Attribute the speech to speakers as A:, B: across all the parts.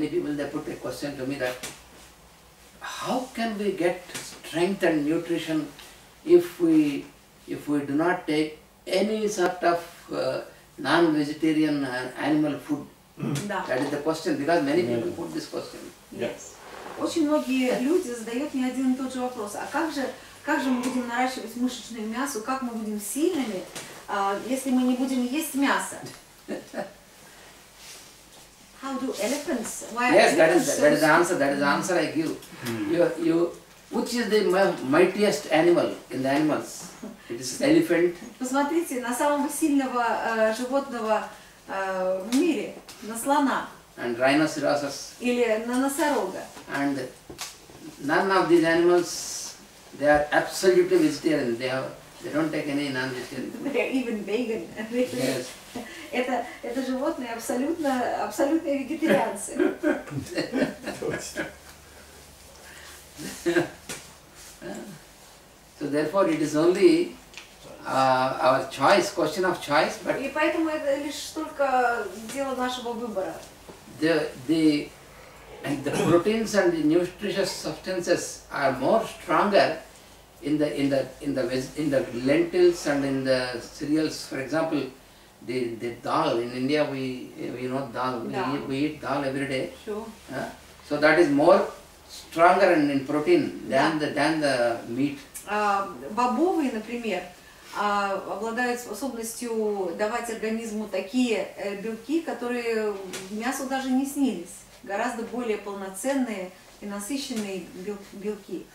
A: many people, they put a question to me that how can we get strength and nutrition if we do not take any sort of non-vegetarian animal food? That is the question, because many people put this question.
B: Yes. Очень многие люди задают мне один и тот же вопрос. А как же мы будем наращивать мышечное мясо, как мы будем сильными, если мы не будем есть мясо? How do elephants? Why
A: yes, that is the answer. That is the answer I give. Which is the mightiest animal in the animals? It is elephant.
B: Посмотрите на самого сильного животного в мире, на слона.
A: And rhinoceros.
B: Или на носорога.
A: And none of these animals, they are absolutely vegetarian. They don't take any non-vegetarian food.
B: They are even vegan.
A: Yes.
B: Это животные абсолютные вегетарианцы.
A: So therefore it is only our choice, question of choice. But
B: и поэтому это лишь только дело нашего выбора.
A: The proteins and the nutritious substances are more stronger in the lentils and in the cereals. For example, the dal. In India we know dal. We eat dal every day.
B: Sure.
A: So that is more stronger in protein than the meat.
B: Бобовые, например, обладают способностью давать организму такие белки, которые мясу даже не снились. Гораздо более полноценные и насыщенные белки.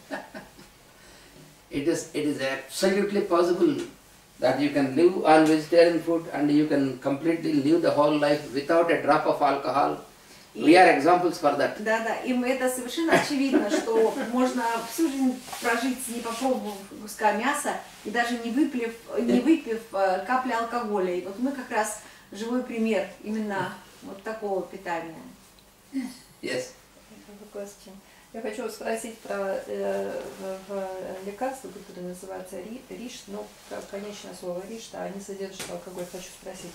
A: It is absolutely possible that you can live on vegetarian food and you can completely live the whole life without a drop of alcohol. We are examples for that.
B: Да, и это совершенно очевидно, что можно всю жизнь прожить, не попробовав куска мяса и даже не выпив капли алкоголя. И вот мы как раз живой пример именно вот такого питания.
A: Yes.
C: Я хочу спросить про лекарство, которое называется риш, но конечное слово риш, а они содержат алкоголь. Хочу спросить,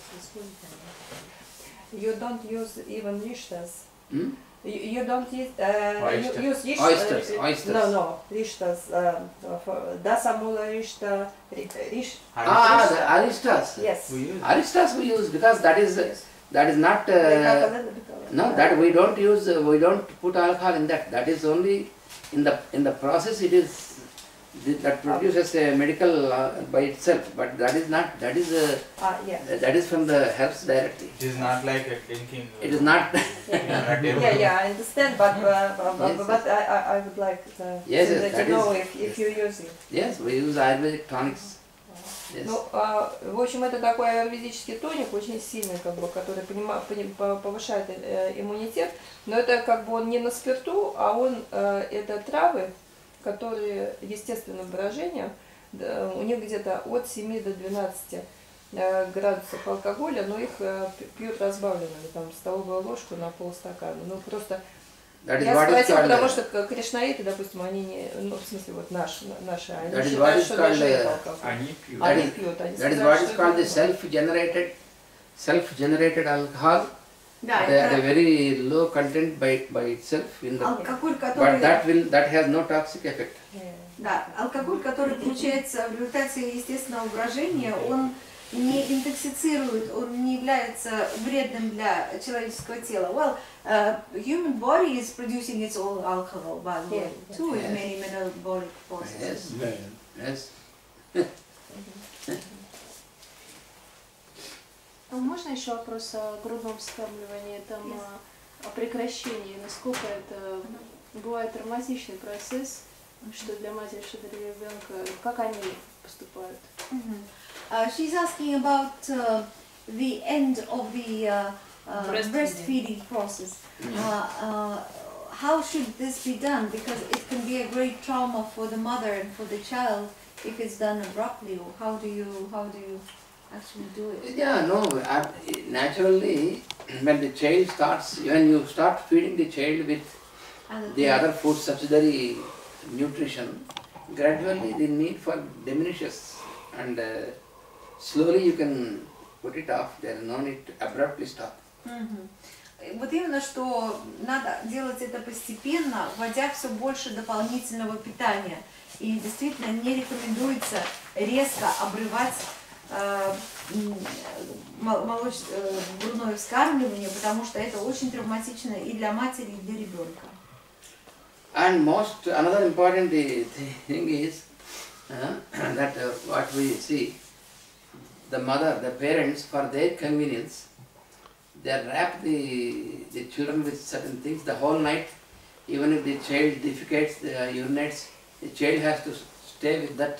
C: you don't use even rishtas. You don't use rishtas.
A: Oysters.
C: No, rishtas. Dasamula rishta, rish.
A: The aristas.
C: Yes.
A: Aristas we use because that is not. No, that we don't use. We don't put alcohol in that. That is only in the process. It is that produces a medical by itself, but that is not. That is from the herbs directly.
D: It is not like a drinking.
A: It is not.
C: Yeah, I understand, but I would like to know if you use it.
A: Yes, we use Ayurvedic tonics. Yes.
C: Ну, в общем, это такой аюрведический тоник, очень сильный, который повышает иммунитет, но это он не на спирту, а это травы, которые естественным выражением, у них где-то от 7 до 12 градусов алкоголя, но их пьют разбавленными, там столовую ложку на полстакана. Ну просто я спросила, потому что кришнаиты, допустим, они не, ну в смысле вот наши, они считают, что даже это алкоголь. Они пьют.
A: That is what is called the self-generated alcohol. They are a very low content by itself in the, but that has no toxic effect.
B: Да, алкоголь, который получается в результате естественного брожения, он не интоксицирует, он не является вредным для человеческого тела. Well, human body is producing its own alcohol, by the way, too, in many metabolic processes.
A: Yes.
E: Можно еще вопрос о грудном вскармливании, о прекращении, насколько это бывает травматичный процесс, что для матери, что для ребенка, как они поступают?
B: She's asking about the end of the breastfeeding process. How should this be done? Because it can be a great trauma for the mother and for the child if it's done abruptly. Or how do you actually do it?
A: Yeah, no. Naturally, when the child starts, when you start feeding the child with the other food subsidiary nutrition, gradually the need for diminishes, and slowly you can put it off. There is no need to abruptly stop.
B: Вот именно, что надо делать это постепенно, вводя все больше дополнительного питания. И действительно не рекомендуется резко обрывать грудное вскармливание, потому что это очень травматично и для матери, и для ребенка.
A: And another important thing is that what we see, the mother, the parents, for their convenience, they wrap the children with certain things the whole night. Even if the child defecates, urinates, the child has to stay with that.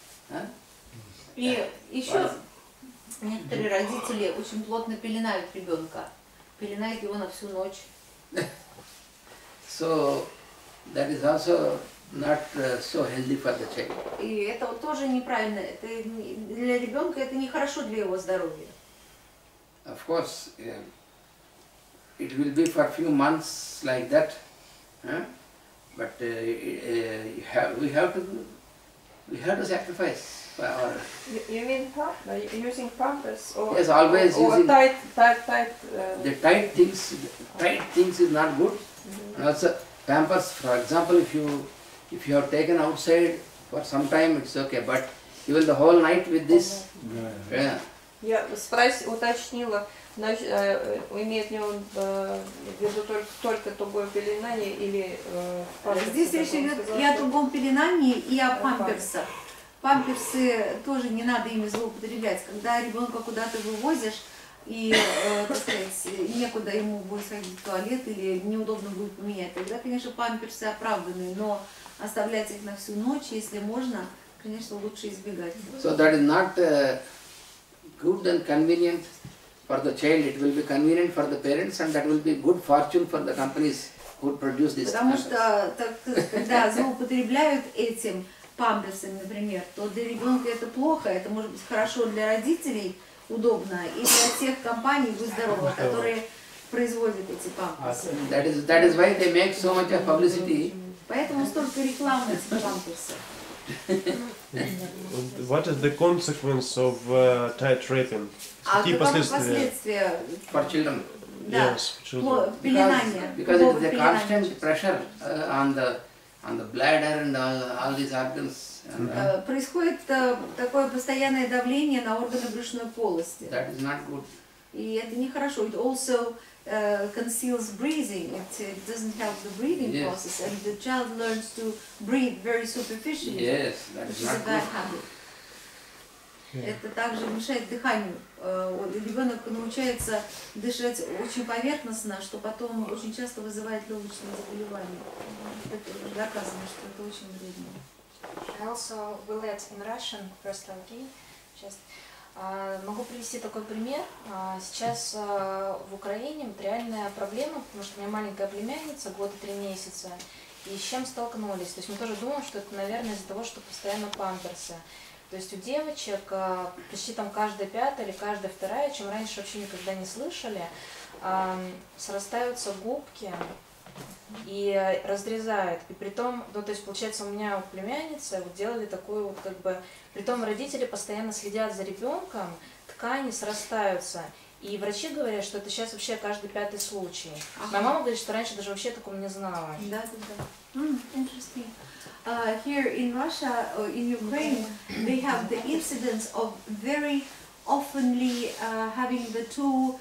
B: И еще некоторые родители очень плотно пеленают ребенка, пеленают его на всю ночь.
A: So that is also not so healthy for the child.
B: И это вот тоже неправильно. Это для ребенка это нехорошо для его здоровья.
A: Of course, it will be for a few months like that, but we have to sacrifice for our.
C: You mean using pampers or
A: Yes, always
C: or
A: using
C: tight.
A: The tight things is not good. And also pampers, for example, if you have taken outside for some time, it's okay, but even the whole night with this, yeah.
C: Я уточнила, имеет ли он в виду только тугое пеленание или памперсы?
B: Здесь речь идет и о тугом пеленании, и о памперсах. Памперсы тоже не надо ими злоупотреблять. Когда ребенка куда-то вывозишь, и, так сказать, некуда ему будет сходить в туалет или неудобно будет поменять, тогда, конечно, памперсы оправданы, но оставлять их на всю ночь, если можно, конечно, лучше избегать.
A: So that is not good and convenient for the child. It will be convenient for the parents, and that will be good fortune for the companies who produce this.
B: Потому что, когда злоупотребляют этим памперсами, например, то для ребенка это плохо, это может быть хорошо для родителей, удобно, и для тех компаний, будь здорово, которые производят эти памперсы.
A: That is why they make so much of publicity.
B: Поэтому столько рекламы этих памперсов.
D: What is the consequence of tight wrapping?
B: А
D: Какие
B: каковы
D: последствия?
B: последствия?
A: For children.
B: Да,
D: Yes, children.
B: пеленания.
A: Because it is a constant pressure on the bladder and all these organs. And,
B: Происходит такое постоянное давление на органы брюшной полости.
A: that is not good.
B: И это нехорошо. It also conceals breathing. It doesn't help the breathing
A: Yes.
B: process, and the child learns to breathe very superficially.
A: Yes, that
B: Which
A: is
B: is a
A: not
B: bad
A: good.
B: habit. Это также мешает дыханию. Ребенок научается дышать очень поверхностно, что потом очень часто вызывает легочные заболевания. Это уже доказано, что это очень вредно.
F: I also will add in Russian, first okay. Just, могу привести такой пример. Сейчас в Украине вот реальная проблема, потому что у меня маленькая племянница, год и 3 месяца, и с чем столкнулись. То есть мы тоже думаем, что это, наверное, из-за того, что постоянно памперсы. То есть у девочек почти там каждая пятая или каждая вторая, чем раньше вообще никогда не слышали, срастаются губки и разрезают. И притом, ну, то есть получается у меня племянница вот делали такую вот как бы, притом родители постоянно следят за ребенком, ткани срастаются. И врачи говорят, что это сейчас вообще каждый 5-й случай. Моя мама говорит, что раньше даже вообще такого не знала.
B: Да. Interesting. Here in Russia or in Ukraine, they have the incidence of very oftenly having the two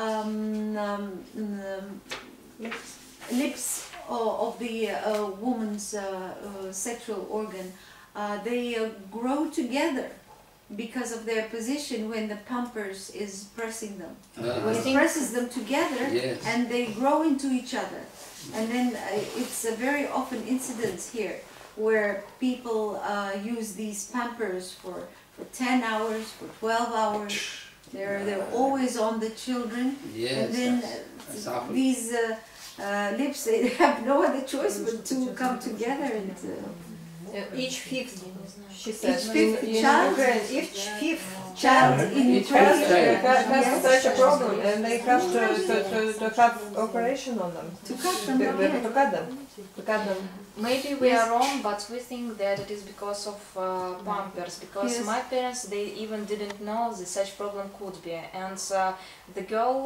B: lips of the woman's sexual organ. They grow together because of their position when the pampers is pressing them. When it presses them together,
A: Yes.
B: and they grow into each other. And then it's a very often incidence here where people use these pampers for 10 hours, for 12 hours. They're always on the children.
A: Yes,
B: And then
A: that's awful.
B: these lips, they have no other choice but to come together. And
C: Each fifth, she said.
B: Each fifth
C: in
B: child?
C: Ukraine, each fifth
B: Child in
A: Each
B: Ukraine.
A: child.
C: has such a problem, and they have to have operation on them.
B: To cut them,
C: To
B: yeah.
C: cut them. To cut them.
F: Maybe we are wrong, but we think that it is because of Pampers. Because
B: Yes.
F: my parents, they even didn't know that such problem could be. And the girl,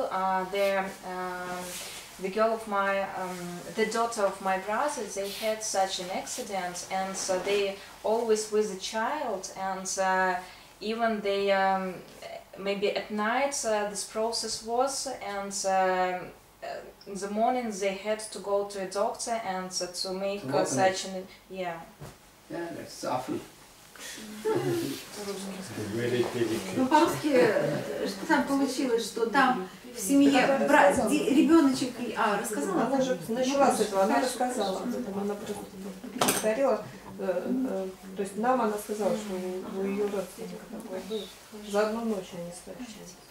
F: the girl of my, the daughter of my brother, they had such an accident, and they always with the child, and even they maybe at night this process was, and in the morning they had to go to a doctor and to make
A: To open
F: such an
A: Yeah, that's awful.
D: Really delicate.
B: Ну, по-русски, что там получилось, что там в семье ребеночек, рассказала?
C: Она же начала с этого, она рассказала об этом, она просто повторила. То есть нам она сказала, что у ее родственника такое было. За одну ночь они стали.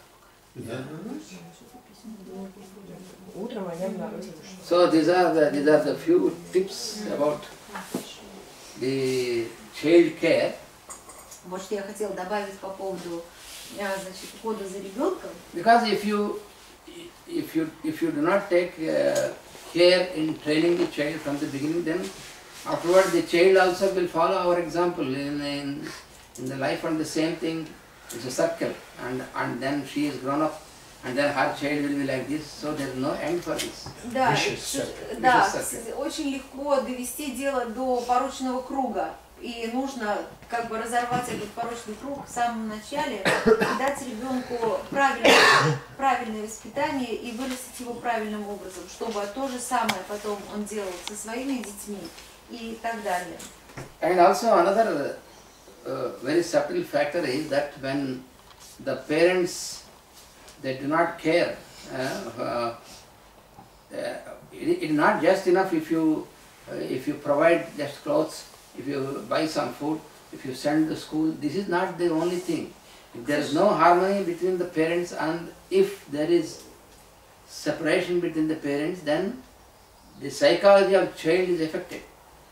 C: Утром они обнаружили, что...
A: So these are the few tips about the child care.
B: Вот что я хотела добавить по поводу, значит, ухода за ребенком.
A: Because if you do not take care in training the child from the beginning, then afterward the child also will follow our example in the life, and the same thing. It's a circle, and then she is grown up, and then her child will be like this. So there is no end for this.
B: Да,
A: Vicious
B: да,
A: circle.
B: очень легко довести дело до порочного круга. И нужно как бы разорвать этот порочный круг в самом начале, и дать ребенку правильное воспитание и вырастить его правильным образом, чтобы то же самое потом он делал со своими детьми и так далее.
A: And also another very subtle factor is that when the parents, they do not care, it is not just enough if you provide just clothes, if you buy some food, if you send to school. This is not the only thing. If there is no harmony between the parents, and if there is separation between the parents, then the psychology of child is affected.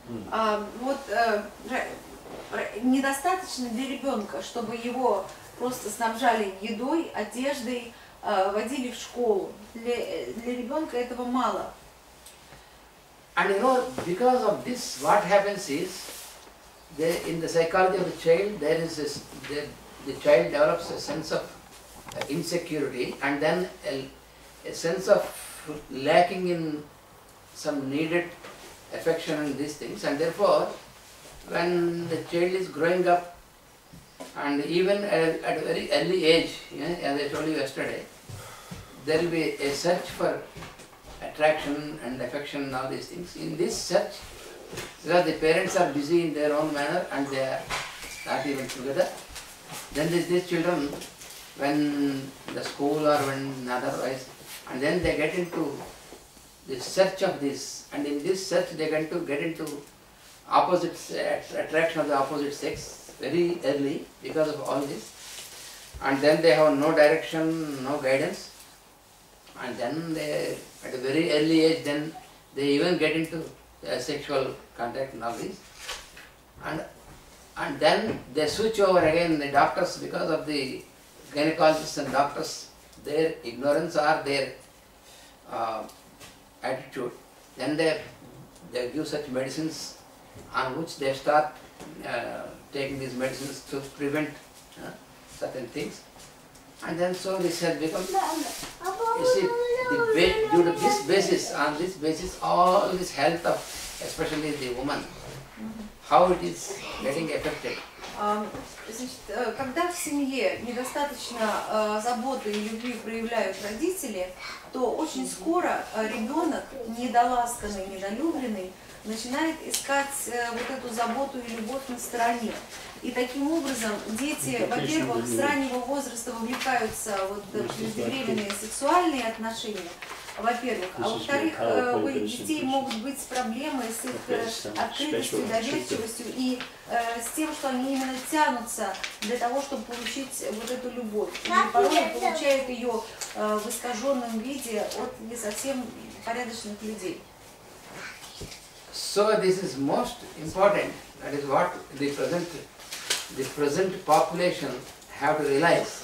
B: Недостаточно для ребенка, чтобы его просто снабжали едой, одеждой, водили в школу. Для ребенка этого мало.
A: And you know, because of this, what happens is, in the psychology of the child, the child develops a sense of insecurity, and then a sense of lacking in some needed affection and these things, and therefore, when the child is growing up, and even at a very early age, as I told you yesterday, there will be a search for attraction and affection and all these things. In this search, because the parents are busy in their own manner and they are not even together, then these children, when the school or when otherwise, and then they get into the search of this, and in this search they get into attraction of the opposite sex very early because of all this, and then they have no direction, no guidance, and then they, at a very early age, then they even get into sexual contact and all this, and then they switch over again. The doctors, because of the gynecologists and doctors, their ignorance or their attitude, then they give such medicines on which they start taking these medicines to prevent certain things, and then so this has become, you see, due to this basis, on this basis, all this health of especially the woman, how it is getting affected.
B: Значит, когда в семье недостаточно заботы и любви проявляют родители, то очень скоро ребенок, недоласканный, недолюбленный, начинает искать вот эту заботу и любовь на стороне. И таким образом дети, во-первых, с раннего возраста вовлекаются в преждевременные сексуальные отношения, во-первых, а во-вторых, у детей могут быть проблемы с их открытостью, доверчивостью и с тем, что они именно тянутся для того, чтобы получить вот эту любовь. И порой получают ее в искаженном виде от не совсем порядочных людей.
A: So this is most important. That is what the present population have to realize,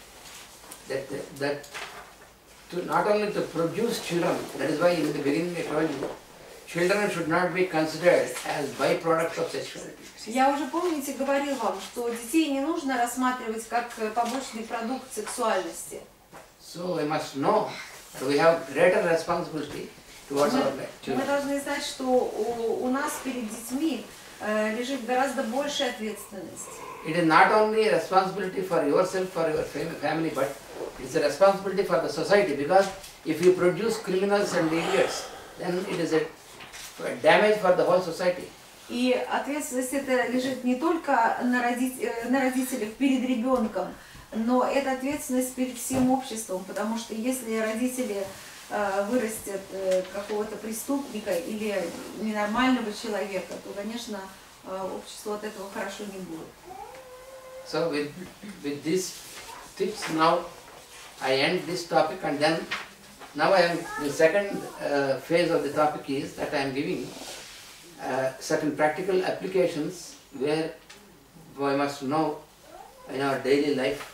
A: that to not only to produce children, that is why in the beginning I told you, children should not be considered as byproducts of sexuality.
B: Я уже, помните, говорил вам, что детей не нужно рассматривать как побочный продукт сексуальности.
A: So we must know that we have greater responsibility towards our
B: Мы
A: children.
B: должны знать, что у нас перед детьми лежит гораздо большая ответственность.
A: It is not only a responsibility for yourself, for your family, but it's a responsibility for the society, because if you produce criminals and idiots, then it is a damage for the whole society.
B: И ответственность это лежит не только на родителях перед ребенком, но это ответственность перед всем обществом, потому что если родители вырастят какого-то преступника или ненормального человека, то, конечно, обществу от этого хорошо не будет.
A: So with these tips now I end this topic, and then now the second phase of the topic is that I am giving certain practical applications where we must know in our daily life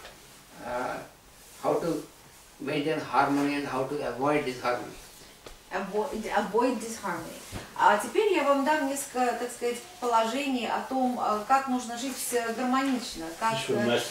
A: how to maintain harmony and how to avoid disharmony.
B: Avoid disharmony. А теперь я вам дам несколько, так сказать, положений о том, как нужно жить гармонично, как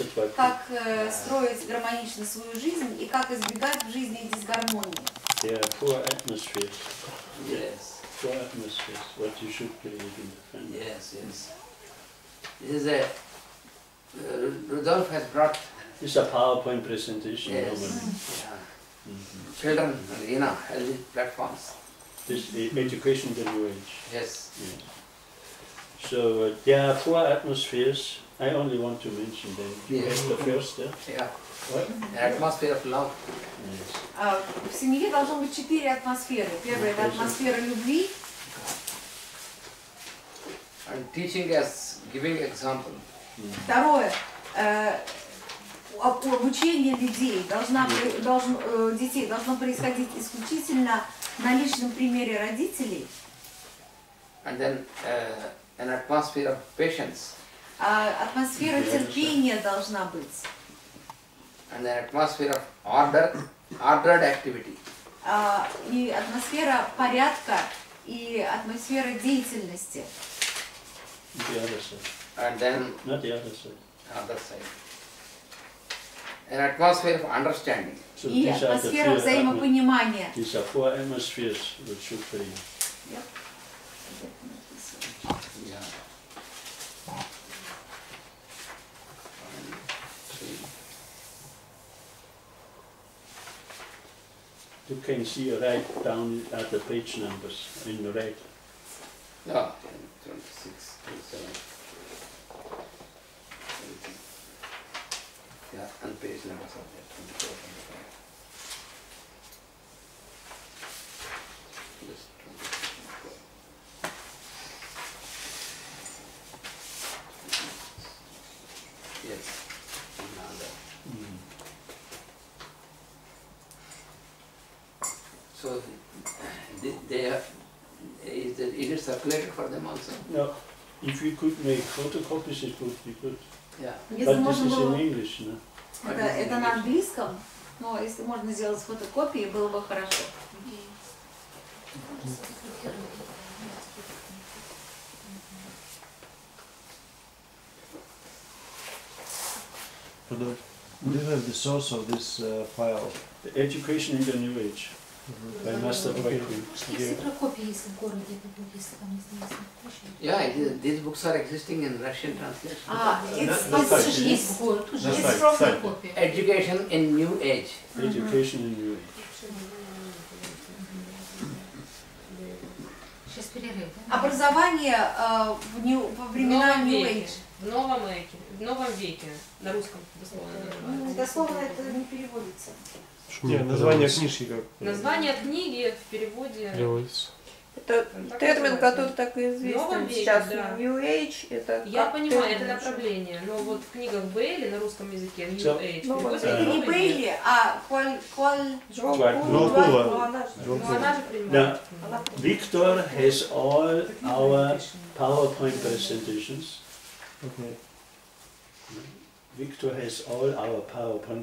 B: строить гармонично свою жизнь и как избегать в жизни дисгармонии.
G: There are 4 atmospheres.
A: Yes.
G: 4 atmospheres, what you should believe in the family.
A: Yes, yes. This is Rudolf has brought.
G: It's a PowerPoint presentation
A: Yes.
G: normally.
A: Yeah. Children, healthy platforms.
G: This is education the new age.
A: Yes.
G: Yeah. So there are 4 atmospheres. I only want to mention them. You
A: Yes.
G: have the first, yeah?
A: Yeah.
G: What?
A: An atmosphere of love.
G: Yes.
B: В семье должно быть 4 атмосферы. Первая – это атмосфера любви.
A: And teaching us, giving example.
B: Второе – обучение детей должно происходить исключительно на личном примере родителей.
A: And then an atmosphere of patience.
B: Атмосфера терпения должна быть.
A: And an atmosphere of ordered activity.
B: И атмосфера порядка, и атмосфера деятельности.
G: The other side.
A: And then
G: Not the other side.
A: other side. An atmosphere of understanding.
G: So
B: И
G: these are the
B: атмосфера
G: 4
B: взаимопонимания.
G: These are 4 atmospheres which should be.
A: Yeah.
G: You can see right down at the page numbers in the red.
A: No, 26, 27. Yeah, and page numbers are there, 24, 25. Just 24. Yes. Now that. So it is circulated for them also.
G: No, if we could make photocopies, it would be good.
A: Yeah.
B: Если
G: But this
B: можно
G: is in
B: было,
G: English, no?
B: это на английском, но если можно сделать фотокопии, было бы хорошо.
D: But do you have the source of this file?
G: The Education in the New Age by Master Bhakti.
A: Yeah, these books are existing in Russian translation.
B: It's from the copy.
A: Education in New Age.
G: Education in New Age.
B: Образование во времена New Age.
H: В новом веке, на русском дословно называется.
B: Дословно это не переводится.
D: Нет, название книжки как?
H: Название книги в переводе...
C: Это
H: Так
C: термин,
H: называется.
C: который так и
H: В
C: известен
H: новом веке,
C: сейчас.
H: да.
C: New Age это
H: Я
C: как
H: понимаю,
C: термин
H: это
C: уже.
H: направление, но вот в книгах Бейли на русском языке New
G: So-
H: Age.
C: Ну, вот
H: переводится
B: Это не
H: новый век.
B: Бейли, а
C: Джон
G: Джон
C: Пул.
D: Пула.
C: Ну, она же-
D: Джон
H: Ну, она же
G: Now,
H: принимает.
G: Victor has all our PowerPoint presentations.
D: Okay.
G: Victor has all our PowerPoint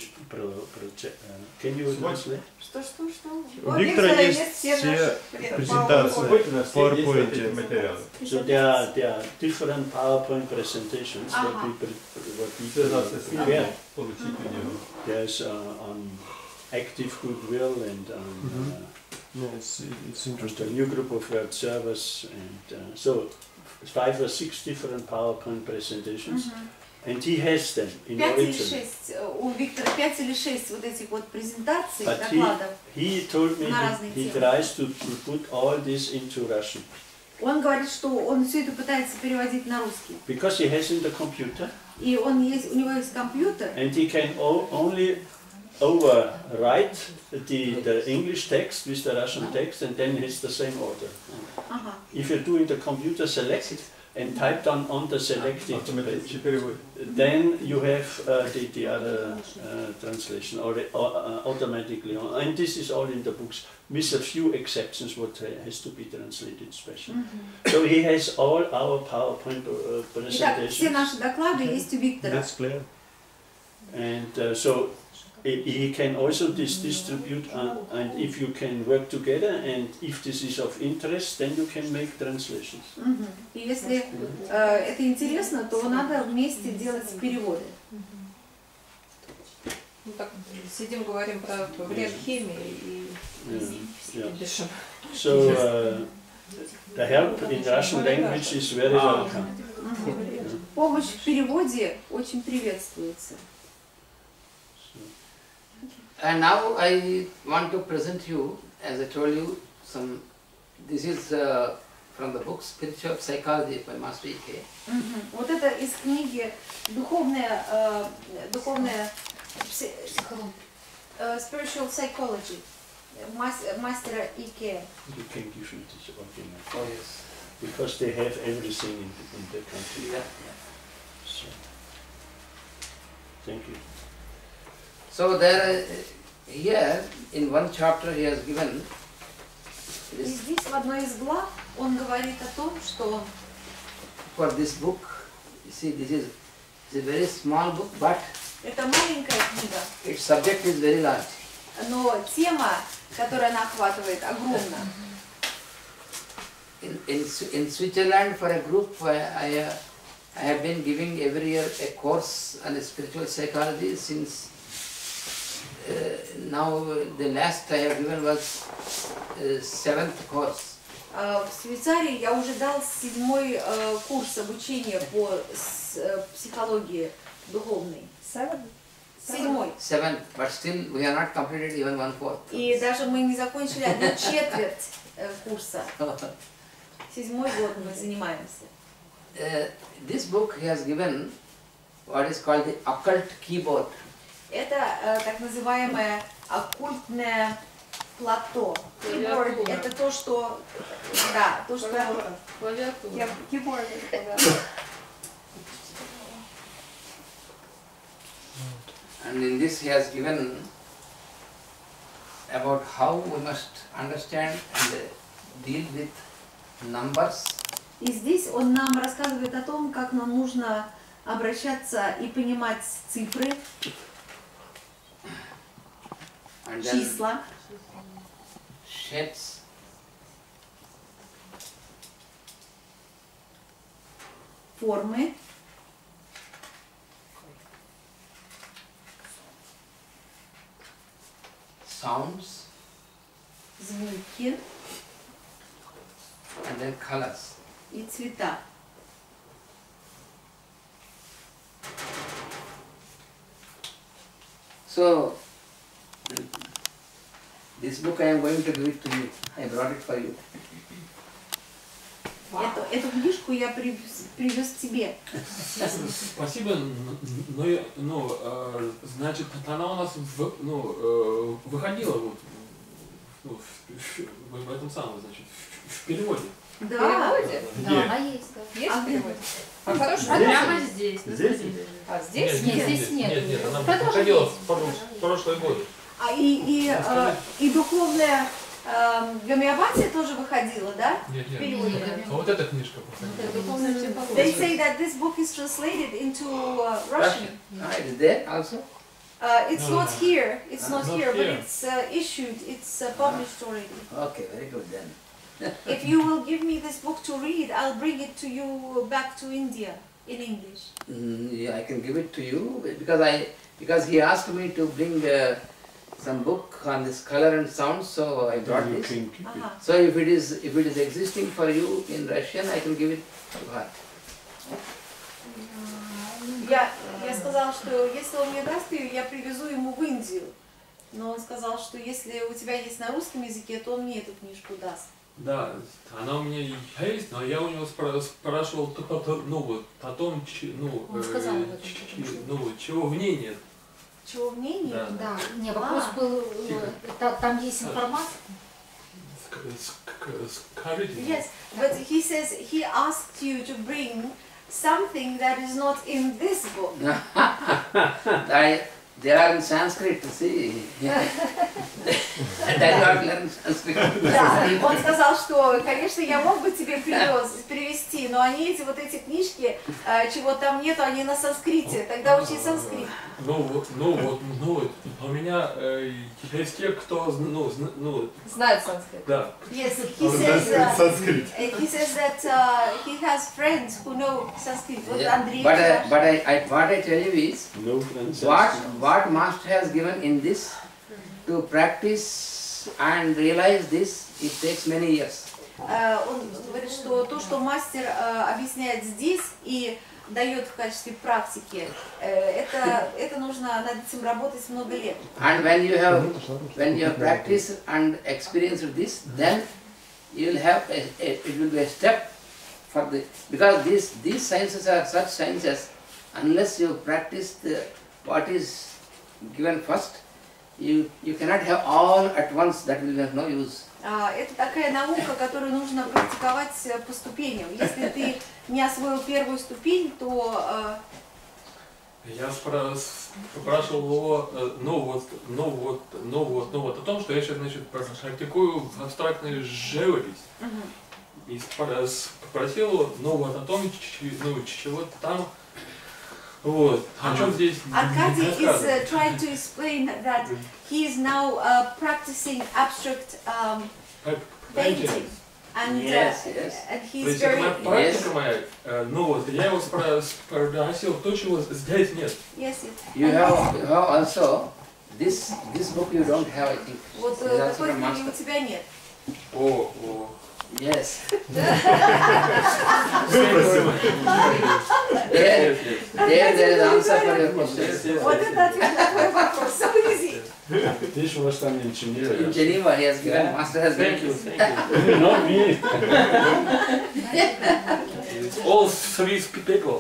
G: can you translate?
B: Что?
D: У Виктора есть все презентации в PowerPoint.
I: материалы.
G: So there are different PowerPoint presentations
B: Ага.
G: what we
I: Связаться с
G: prepare.
I: ними, получить у него.
G: There's on active goodwill and on
D: Yeah, it's
G: just a
D: interesting.
G: new group of word servers and so 5 or 6 different PowerPoint presentations. And he has them in
B: 5 или
G: origin.
B: 6, у Виктора 5 или 6 вот этих вот презентаций,
G: But
B: докладов.
G: he told me
B: На разные
G: he
B: темы.
G: tries to put all this into Russian
B: Он говорит, что он все это пытается переводить на русский.
G: because he has in the computer
B: И у него есть компьютер,
G: and he can only overwrite the English text with the Russian text and then it's the same order.
B: ага.
G: If you do in the computer select and type down on the selected page,
I: Автоматический перевод.
G: then you have the other translation automatically on. And this is all in the books with a few exceptions what has to be translated special. So he has all our PowerPoint
B: Итак, все
G: presentations
B: наши доклады есть у Виктора.
D: That's clear.
G: and so he can also distribute and if you can work together and if this is of interest then you can make translations.
B: И если это интересно, то надо вместе делать переводы.
C: Ну, так сидим, говорим про вред химии и
G: Yeah.
C: дышим.
G: So the help in Russian language is very welcome.
B: Помощь в переводе очень приветствуется.
A: And now I want to present you, as I told you, this is from the book Spiritual Psychology by Master E.K.
B: Вот это из книги духовная Spiritual Psychology мастера E.K.
G: You can give me this original
A: Oh yes.
G: because they have everything in the country.
A: Yeah.
G: So, thank you.
A: So there, here in one chapter he has given.
B: И здесь в одной из глав он говорит о том, что
A: For this book, you see, this is a very small book, but
B: это маленькая книга,
A: its subject is very large.
B: но тема, которую она охватывает, огромна.
A: In Switzerland, for a group, I have been giving every year a course on spiritual psychology since now the last I have given was 7th course.
B: В Швейцарии я уже дал 7-й курс обучения по психологии духовной. 7-й.
A: 7th, but still we have not completed even 1/4.
B: И даже мы не закончили 1/4 курса. 7-й год мы занимаемся.
A: This book he has given what is called the occult keyboard.
B: Это так называемое оккультное плато. Keyboard — это то, что... Да, то, что...
H: Клавиатура.
C: Keyboard.
A: And in this he has given about how we must understand and deal with numbers.
B: И здесь он нам рассказывает о том, как нам нужно обращаться и понимать цифры,
A: And then
B: числа,
A: shapes,
B: формы,
A: sounds,
B: звуки
A: and then colors.
B: и цвета.
A: So this book I am going to give it to you. I brought it for you.
B: Эту книжку я привез тебе.
J: Спасибо, значит, она у нас выходила вот, в этом самом, значит, В переводе.
C: В
B: Да.
C: переводе?
F: Да, она есть. Да.
C: Есть
B: А
C: в переводе? А хороший
H: Прямо здесь.
I: Здесь?
C: А здесь?
F: Нет, здесь нет.
J: Нет, она
F: Продолжи.
J: приходила в прошлый год.
B: И духовная гомеопатия тоже выходила, да?
J: Нет, нет.
B: Переводе.
J: А вот эта книжка проходила.
B: They say that this book is translated into Russian.
A: It is there also?
B: It's
J: No,
B: not
J: no.
B: here. It's not
J: Not
B: here, but
J: here.
B: it's issued. It's published already.
A: Okay, very good then.
B: If you will give me this book to read, I'll bring it to you back to India in English.
A: Yeah, I can give it to you because he asked me to bring some book on this color and sound, so I brought
G: You
A: this.
G: can keep it.
B: Ага.
A: So if it is existing for you in Russian, I can give it to her.
B: Я сказала, что если он мне даст ее, я привезу ему в Индию. Но он сказал, что если у тебя есть на русском языке, то он мне эту книжку даст.
J: Да, она у меня есть, но я у него спрашивал ну вот о том,
F: Он сказал об этом.
J: чего в ней нет.
B: Чего в ней нет?
J: Да.
F: Да, не, вопрос был, там есть информация.
J: Скажите.
B: Yes, but he says he asked you to bring something that is not in this book.
A: They are in Sanskrit, see. And I not learn Sanskrit.
B: Да, он сказал, что, конечно, я мог бы тебе привезти, но они эти книжки, чего там нету, они на санскрите. Тогда учи санскрит.
J: Ну вот, у меня есть те, кто,
C: Знает санскрит.
J: да.
B: Yes,
I: Sanskrit.
B: he says that he has friends who know Sanskrit. Вот
A: Yeah.
B: Андрей.
A: But what I tell you is,
G: No translation.
A: what Master has given in this, to practice and realize this, it takes many years.
B: Он говорит, что то, что мастер объясняет здесь и дает в качестве практики, это нужно над этим работать много лет.
A: And when you have practiced and experienced this, then you will have it will be a step for the, because these sciences are such sciences, unless you practice what is given first, you cannot have all at once. That will have no use.
B: Это такая наука, которую нужно практиковать по ступеням. Если ты не освоил первую ступень, то
J: Я спрашивал его, о том, что я сейчас, значит, практикую абстрактную живопись. И спросил его, о том, чего там, вот, о чем здесь
B: Arkady is
J: рассказывает.
B: trying to explain that he is now practicing abstract painting. And,
A: Yes.
B: and
J: То
B: he's
J: есть это моя
B: very...
J: практика моя, я его спросил то, чего здесь нет.
B: Yes,
A: You have also this book you don't have, I think.
B: вот
A: This is also
B: такой
A: from
B: книги у
A: Master.
B: тебя нет.
J: О.
A: Yes.
I: Выпросил.
A: There is answer for your question.
B: Вот это ответ на твой вопрос. So easy.
G: This was done in Geneva.
A: In Geneva, he has given, Master has
J: Thank you,
A: given.
J: thank you.
G: Not me.
J: All three people.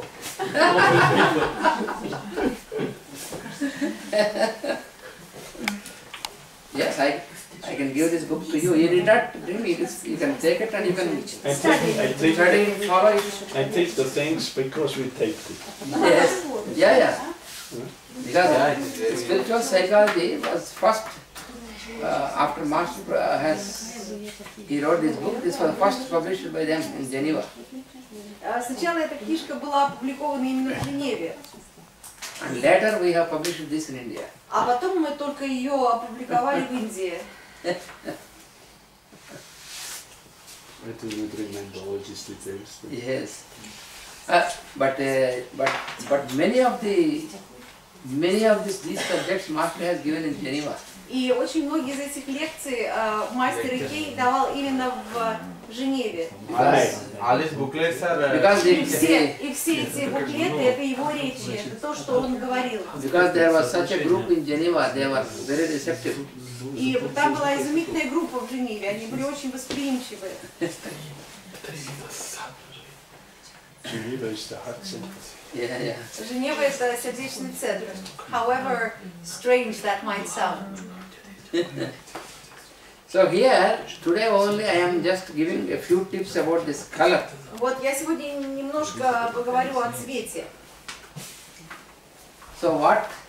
A: Yes, I can give this book to you. You need not bring it. You can take it and you can study it, follow it.
G: I take the things because we take it.
A: Yes. Yeah. Because spiritual psychology was first, after Master he wrote this book, this was first published by them in Geneva.
B: Сначала эта книжка была опубликована именно в Женеве,
A: And later we have published this in India.
B: а потом мы только ее опубликовали в Индии.
G: I do not remember all these details.
A: Yes. But many of these subjects Master has given in Geneva.
B: И очень многие из этих лекций мастер Икей давал именно в Женеве.
I: All these booklets are...
A: Because
B: И все эти буклеты, это его речи, это то, что он говорил.
A: Because there was such a group in Geneva, they were very receptive.
B: И там была изумительная группа в Женеве, они были очень восприимчивы.
G: Geneva is the heart center.
A: Yeah.
B: Женева — это сердечный центр. However strange that might sound.
A: So here, today only I am just giving a few tips about this color.
K: Вот я сегодня немножко поговорю о цвете.
A: So what